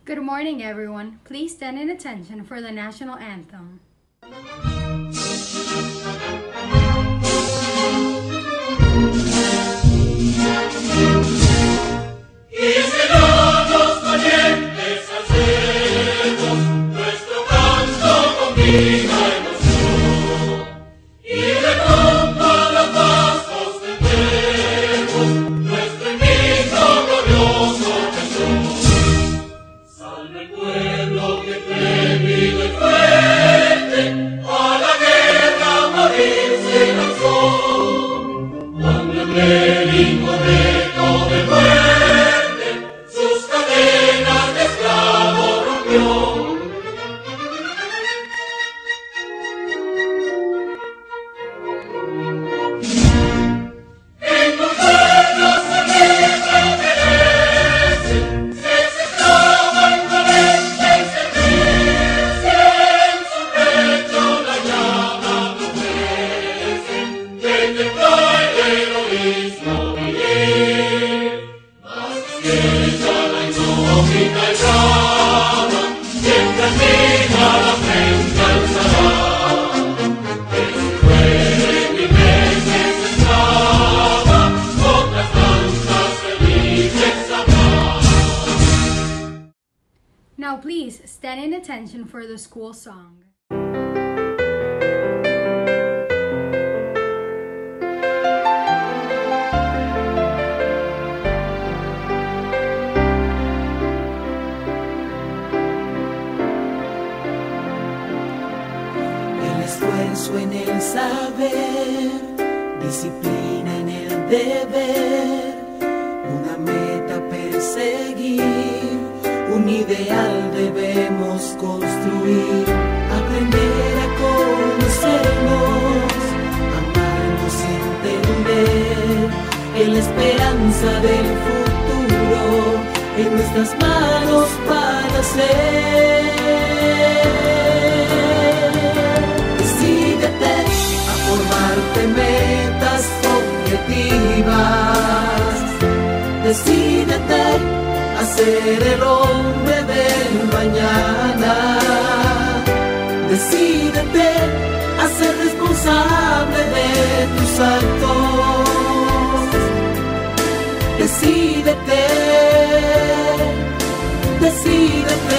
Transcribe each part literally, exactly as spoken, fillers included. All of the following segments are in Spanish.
Good morning, everyone. Please stand in attention for the national anthem. Now please stand in attention for the school song. El esfuerzo en el saber, disciplina en el deber, una meta perseguir, un ideal debemos construir, aprender a conocernos, amarnos y entender, en la esperanza del futuro, en nuestras manos para hacer. Decídete a formarte metas objetivas, decídete a ser el hombre del mañana, decídete a ser responsable de tus actos, decídete, decídete,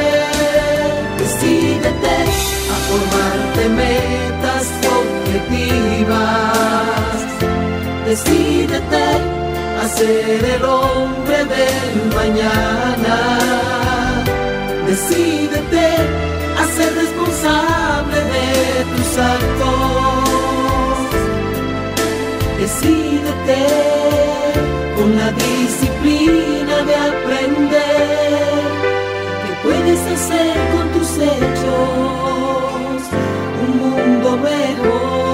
decídete a formarte metas objetivas, decídete a ser el hombre del mañana, decídete a ser responsable de tus actos, decídete con la disciplina de aprender que puedes hacer con tus hechos un mundo mejor.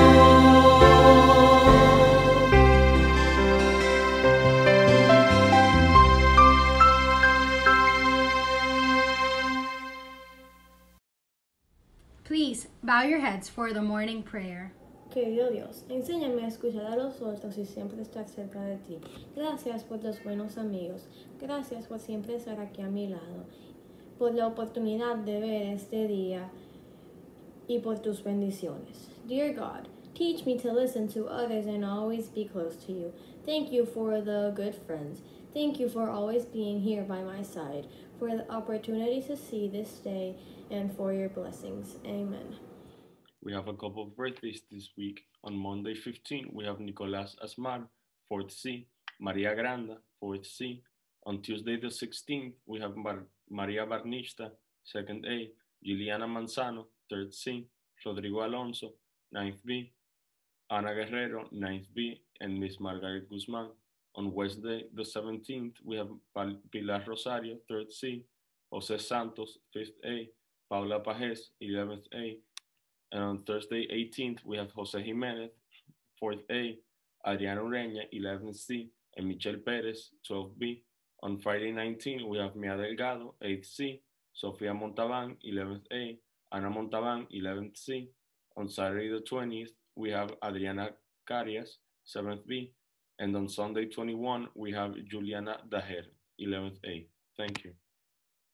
Please bow your heads for the morning prayer. Querido Dios, enséñame a escuchar a los otros y siempre estar cerca de ti. Gracias por los buenos amigos. Gracias por siempre estar aquí a mi lado. Por la oportunidad de ver este día y por tus bendiciones. Dear God, teach me to listen to others and always be close to you. Thank you for the good friends. Thank you for always being here by my side, for the opportunity to see this day, and for your blessings. Amen. We have a couple of birthdays this week. On Monday fifteenth, we have Nicolas Asmar, fourth C, Maria Granda, fourth C. On Tuesday the sixteenth, we have Mar Maria Barnista, second A, Juliana Manzano, third C, Rodrigo Alonso, ninth B, Ana Guerrero, ninth B, and Miss Margaret Guzman. On Wednesday the seventeenth, we have Pilar Rosario, third C, Jose Santos, fifth A, Paula Pajes, eleventh A. And on Thursday eighteenth, we have Jose Jimenez, fourth A, Adriana Ureña, eleventh C, and Michelle Perez, twelfth B. On Friday nineteenth, we have Mia Delgado, eighth C, Sofia Montaban, eleventh A, Ana Montaban, eleventh C. On Saturday the twentieth, we have Adriana Carias, seventh B. And on Sunday twenty-first, we have Juliana Daher, eleventh A. Thank you.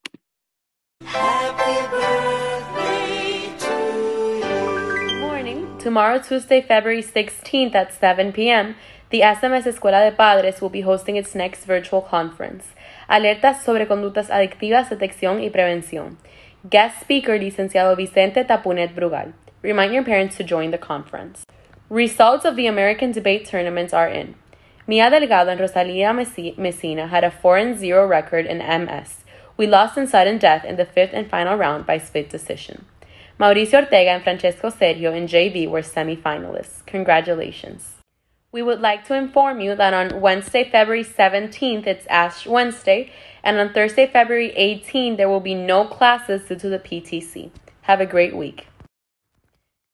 Happy birthday to you. Morning. Tomorrow, Tuesday, February sixteenth at seven p.m., the S M S Escuela de Padres will be hosting its next virtual conference. Alertas sobre conductas adictivas, detección y prevención. Guest speaker, Licenciado Vicente Tapunet Brugal. Remind your parents to join the conference. Results of the American debate tournaments are in. Mia Delgado and Rosalia Messina had a four and zero record in M S. We lost in sudden death in the fifth and final round by split decision. Mauricio Ortega and Francesco Sergio in J V were semifinalists. Congratulations. We would like to inform you that on Wednesday, February seventeenth, it's Ash Wednesday, and on Thursday, February eighteenth, there will be no classes due to the P T C. Have a great week.